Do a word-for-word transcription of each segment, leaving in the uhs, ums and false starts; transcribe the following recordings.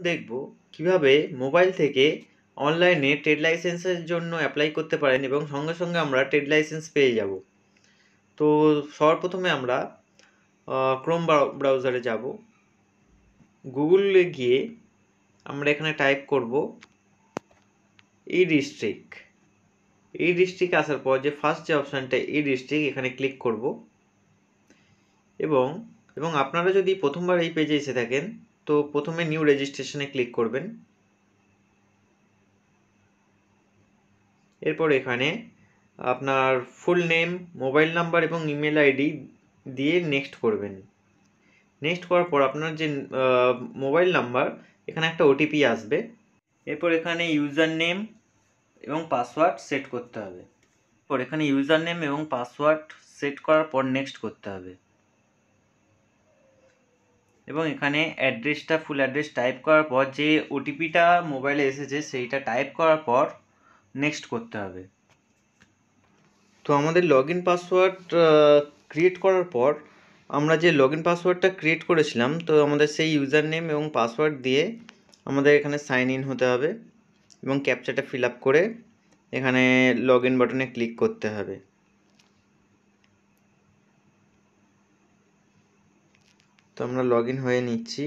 দেখব কিভাবে মোবাইল থেকে অনলাইনে ট্রেড লাইসেন্সের জন্য অ্যাপ্লাই করতে পারেন এবং সঙ্গে সঙ্গে আমরা ট্রেড লাইসেন্স পেয়ে যাব। তো সবার প্রথমে আমরা ক্রোম ব্রাউজারে যাব। গুগলে গিয়ে আমরা এখানে টাইপ করব ই ডিস্ট্রিক্ট। ই ডিস্ট্রিক্ট আসার পর যে ফার্স্ট যে অপশানটা ই ডিস্ট্রিক্ট, এখানে ক্লিক করব এবং এবং আপনারা যদি প্রথমবার এই পেজে এসে থাকেন তো প্রথমে নিউ রেজিস্ট্রেশনে ক্লিক করবেন। এরপর এখানে আপনার ফুল নেম, মোবাইল নাম্বার এবং ইমেল আইডি দিয়ে নেক্সট করবেন। নেক্সট করার পর আপনার যে মোবাইল নাম্বার, এখানে একটা ওটিপি আসবে। এরপর এখানে ইউজার নেম এবং পাসওয়ার্ড সেট করতে হবে। এরপর এখানে ইউজার নেম এবং পাসওয়ার্ড সেট করার পর নেক্সট করতে হবে এবং এখানে অ্যাড্রেসটা ফুল অ্যাড্রেস টাইপ করার পর যে ওটিপিটা মোবাইলে এসেছে সেইটা টাইপ করার পর নেক্সট করতে হবে। তো আমাদের লগ ইন পাসওয়ার্ড ক্রিয়েট করার পর আমরা যে লগ ইন পাসওয়ার্ডটা ক্রিয়েট করেছিলাম, তো আমাদের সেই ইউজার নেম এবং পাসওয়ার্ড দিয়ে আমাদের এখানে সাইন ইন হতে হবে এবং ক্যাপচাটা ফিল আপ করে এখানে লগ ইন বাটনে ক্লিক করতে হবে। তো আমরা লগ ইন হয়ে নিচ্ছি।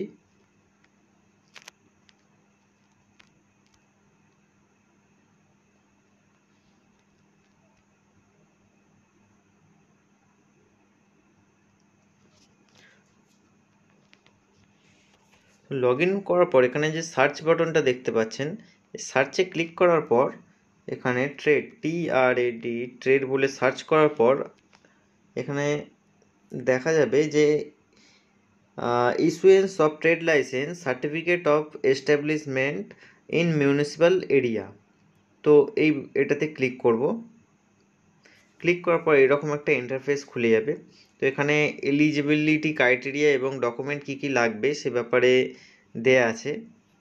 লগ ইন করার পর এখানে যে সার্চ বাটনটা দেখতে পাচ্ছেন, সার্চে ক্লিক করার পর এখানে trade T R A D trade বলে সার্চ করার পর এখানে দেখা যাবে যে issuance of trade license certificate of establishment in municipal area. তো এই এটাতে ক্লিক করব। ক্লিক করার পর এরকম একটা ইন্টারফেস খুলে যাবে। তো এখানে এলিজিবিলিটি ক্রাইটেরিয়া এবং ডকুমেন্ট কি কি লাগবে সে ব্যাপারে দেয়া আছে।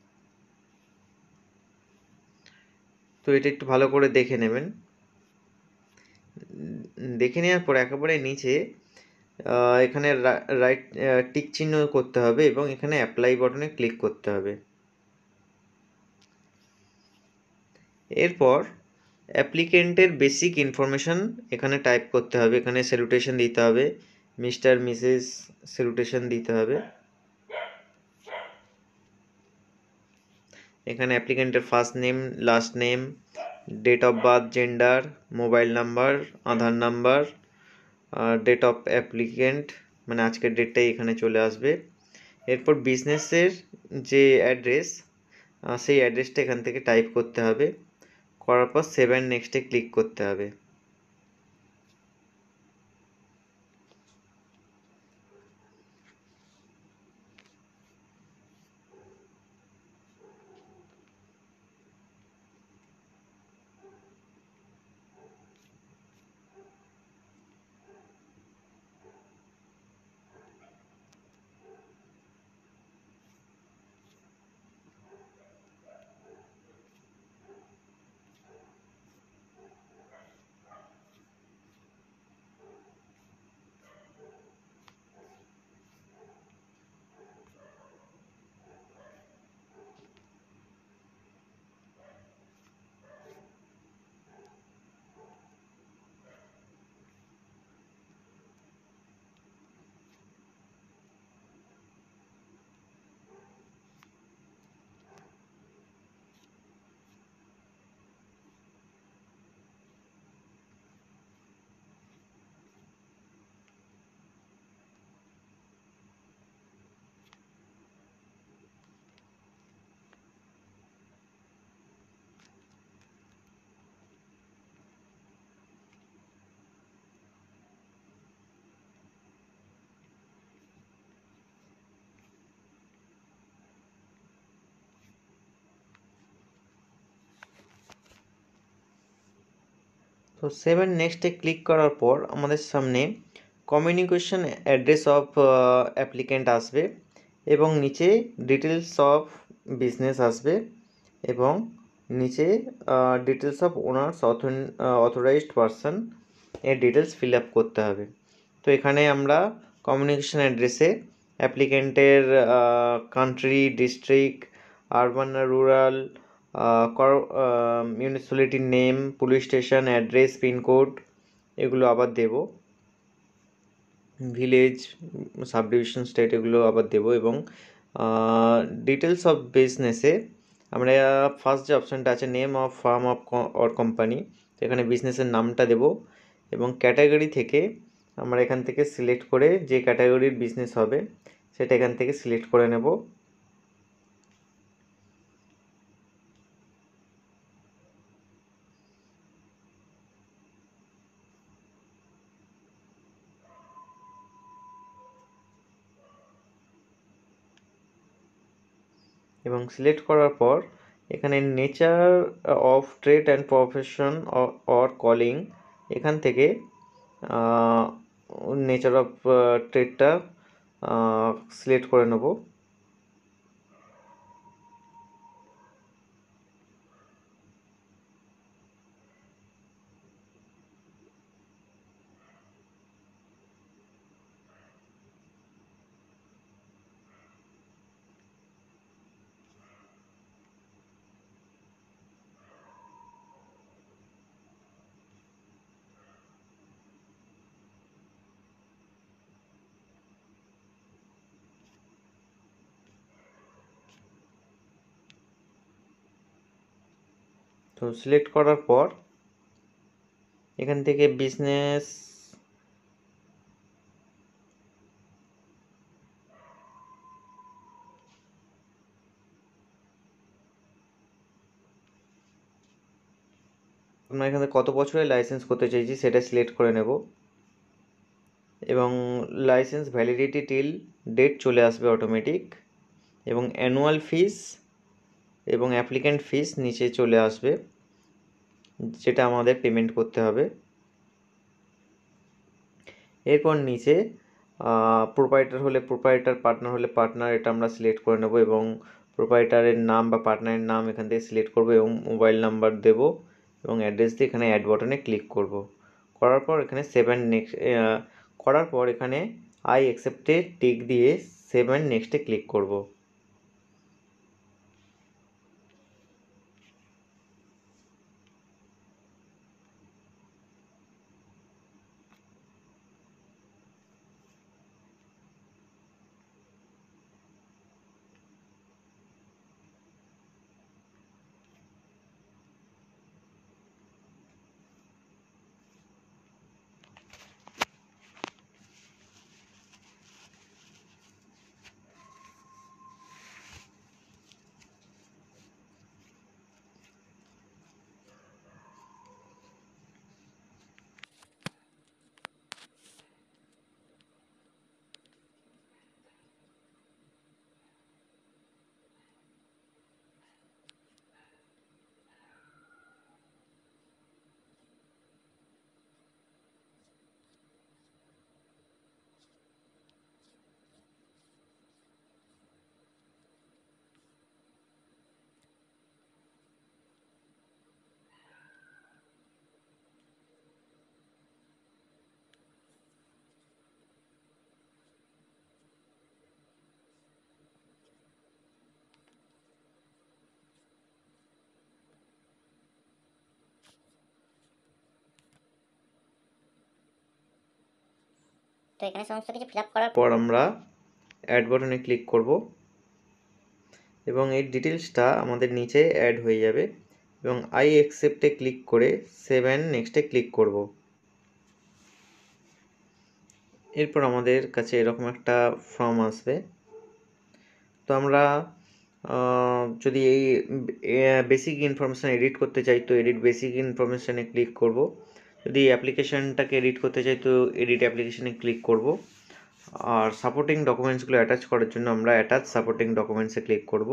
তো এটা একটু ভালো করে দেখে নেবেন। দেখে নেওয়ার পর একেবারে নিচে এখানে রাইট টিক চিহ্ন করতে হবে এবং এখানে অ্যাপ্লাই বাটনে ক্লিক করতে হবে। এরপর অ্যাপ্লিকেন্টের বেসিক ইনফরমেশন এখানে টাইপ করতে হবে। এখানে স্যালুটেশন দিতে হবে, মিস্টার মিসেস স্যালুটেশন দিতে হবে। এখানে অ্যাপ্লিকেন্টের first name, last name, date of birth, gender, mobile number, Aadhaar number, date of applicant মানে আজকের ডেটটাই এখানে চলে আসবে। এরপর বিজনেসের যে অ্যাড্রেস, সেই অ্যাড্রেসটা এখান থেকে টাইপ করতে হবে। করার পর সেভ অ্যান্ড নেক্সটে ক্লিক করতে হবে। তো সেভেন নেক্সটে ক্লিক করার পর আমাদের সামনে কমিউনিকেশন অ্যাড্রেস অফ অ্যাপ্লিক্যান্ট আসবে এবং নিচে ডিটেলস অফ বিজনেস আসবে এবং নিচে details of owners authorized person এর ডিটেলস ফিল আপ করতে হবে। তো এখানে আমরা কমিউনিকেশন অ্যাড্রেসে অ্যাপ্লিক্যান্টের কান্ট্রি, ডিস্ট্রিক্ট, আরবান না রুরাল, মিউনিসিপ্যালিটির name, police station, address, pin code এগুলো আবার দেব, ভিলেজ, সাব ডিভিশন, স্টেট এগুলো আবার দেব। এবং ডিটেলস অফ বিজনেসে আমরা ফার্স্ট যে অপশানটা আছে name of firm of or company, এখানে বিজনেসের নামটা দেব। এবং ক্যাটাগরি থেকে আমরা এখান থেকে সিলেক্ট করে যে ক্যাটাগরির বিজনেস হবে সেটা এখান থেকে সিলেক্ট করে নেব। এবং সিলেক্ট করার পর এখানে nature of trade and profession or calling, এখান থেকে নেচার অফ ট্রেডটা সিলেক্ট করে নেব। তো সিলেক্ট করার পর এখান থেকে বিজনেস আমরা এখানে কত বছরের লাইসেন্স করতে চাইছি সেটা সিলেক্ট করে নেব। এবং লাইসেন্স ভ্যালিডিটি টিল ডেট চলে আসবে অটোমেটিক। এবং অ্যানুয়াল ফিস এবং অ্যাপ্লিক্যান্ট ফিস নিচে চলে আসবে, যেটা আমাদের পেমেন্ট করতে হবে। এরপর নিচে প্রোপাইটার হলে প্রোপাইটার, পার্টনার হলে পার্টনার, এটা আমরা সিলেক্ট করে নেব। এবং প্রোপাইটারের নাম বা পার্টনারের নাম এখান থেকে সিলেক্ট করব এবং মোবাইল নাম্বার দেব এবং অ্যাড্রেস দিয়ে এখানে অ্যাড বাটনে ক্লিক করব। করার পর এখানে সেভেন নেক্সট করার পর এখানে আই অ্যাকসেপ্টে টিক দিয়ে সেভেন নেক্সটে ক্লিক করব। তো এখানে সমস্ত কিছু ফিল আপ করার পর আমরা অ্যাড বাটনে ক্লিক করব এবং এই ডিটেলসটা আমাদের নিচে অ্যাড হয়ে যাবে। এবং আই অ্যাকসেপ্টে ক্লিক করে সেভেন নেক্সটে ক্লিক করব। এরপর আমাদের কাছে এরকম একটা ফর্ম আসবে। তো আমরা যদি এই বেসিক ইনফরমেশান এডিট করতে চাই তো এডিট বেসিক ইনফরমেশানে ক্লিক করব। যদি অ্যাপ্লিকেশানটাকে এডিট করতে চাই তো এডিট অ্যাপ্লিকেশানে ক্লিক করব। আর সাপোর্টিং ডকুমেন্টসগুলো অ্যাটাচ করার জন্য আমরা অ্যাটাচ সাপোর্টিং ডকুমেন্টসে ক্লিক করব।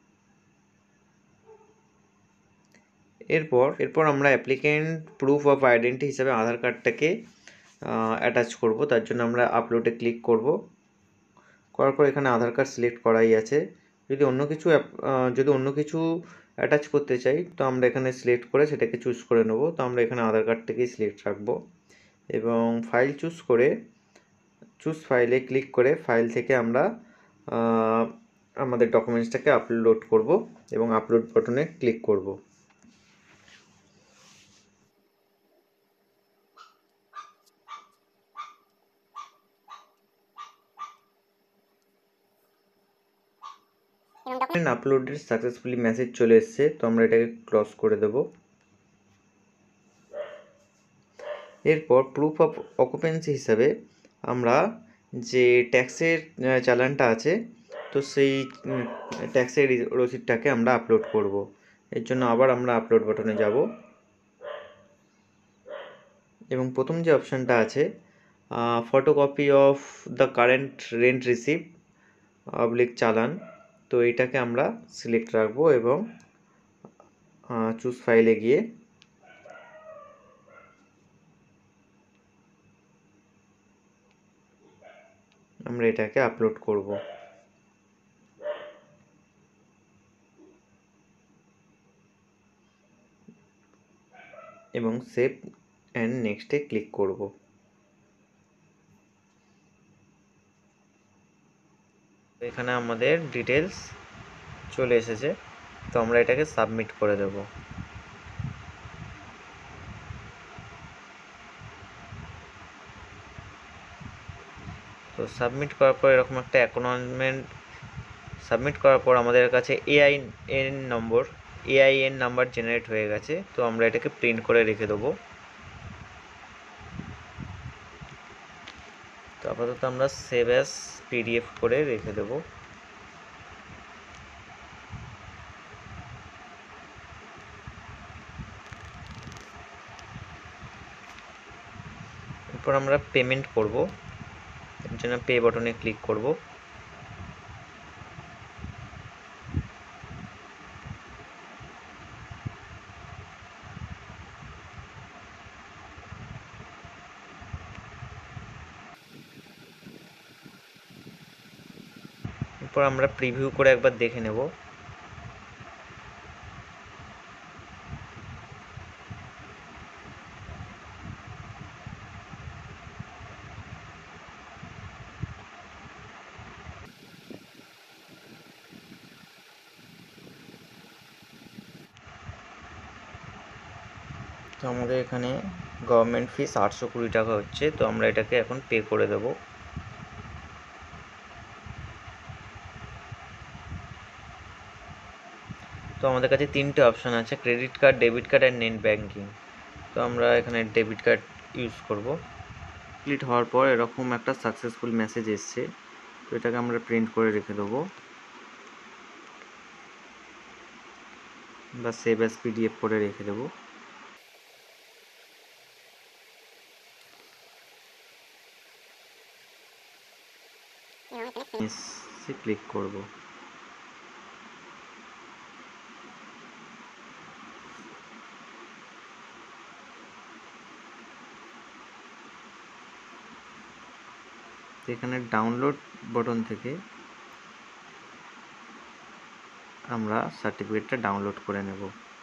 এরপর এরপর আমরা অ্যাপ্লিকেন্ট প্রুফ অফ আইডেন্টি হিসাবে আধার কার্ডটাকে অ্যাটাচ করব। তার জন্য আমরা আপলোডে ক্লিক করব। করার পর এখানে আধার কার্ড সিলেক্ট করাই আছে। যদি অন্য কিছু যদি অন্য কিছু অ্যাটাচ করতে চাই তো আমরা এখানে সিলেক্ট করে সেটাকে চুজ করে নেব। তো আমরা এখানে আধার কার্ডটাকেই সিলেক্ট রাখবো এবং ফাইল চুজ করে চুজ ফাইলে ক্লিক করে ফাইল থেকে আমরা আমাদের ডকুমেন্টসটাকে আপলোড করব এবং আপলোড বাটনে ক্লিক করব। আপলোডেড সাকসেসফুলি মেসেজ চলে এসেছে, তো আমরা এটাকে ক্লোজ করে দেব। এরপর প্রুফ অফ অকুপেন্সি হিসাবে আমরা যে ট্যাক্সের চালানটা আছে, তো সেই ট্যাক্সের রসিদটাকে আমরা আপলোড করব। এর জন্য আবার আমরা আপলোড বাটনে যাব এবং প্রথম যে অপশানটা আছে photocopy of the current rent receipt oblique challan, তো এইটাকে আমরা সিলেক্ট রাখবো এবং চুজ ফাইলে গিয়ে আমরা এটাকে আপলোড করব। এবং সেভ অ্যান্ড নেক্সটে ক্লিক করব। এখানে আমাদের ডিটেলস চলে এসেছে, তো আমরা এটাকে সাবমিট করে দেব। তো সাবমিট করার পর এরকম একটা অ্যাকনলেজমেন্ট সাবমিট করার পর আমাদের কাছে এআইএন নম্বর এআইএন নাম্বার জেনারেট হয়ে গেছে, তো আমরা এটাকে প্রিন্ট করে রেখে দেবো। তো আপাতত আমরা সেভ অ্যাজ পিডিএফ করে রেখে দেব। এরপর আমরা পেমেন্ট করব, এর জন্য পে বাটনে ক্লিক করব। এরপর আমরা প্রিভিউ করে একবার দেখে নেব। তো আমাদের এখানে গভর্নমেন্ট ফিস আটশো কুড়ি টাকা হচ্ছে, তো আমরা এটাকে এখন পে করে দেব। তো আমাদের কাছে তিনটে অপশান আছে, ক্রেডিট কার্ড, ডেবিট কার্ড আর নেট ব্যাঙ্কিং। তো আমরা এখানে ডেবিট কার্ড ইউজ করব। কমপ্লিট হওয়ার পর এরকম একটা সাকসেসফুল মেসেজ এসছে, তো এটাকে আমরা প্রিন্ট করে রেখে দেবো বা সেভ অ্যাজ পিডিএফ করে রেখে দেবো। ক্লিক করব। এখানে ডাউনলোড বাটন থেকে আমরা সার্টিফিকেটটা ডাউনলোড করে নেব।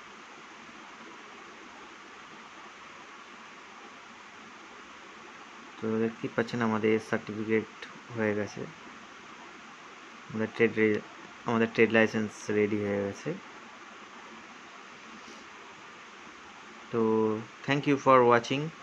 তো দেখতেই পাচ্ছেন আমাদের সার্টিফিকেট হয়ে গেছে, আমাদের ট্রেড আমাদের ট্রেড লাইসেন্স রেডি হয়ে গেছে। তো থ্যাংক ইউ ফর ওয়াচিং।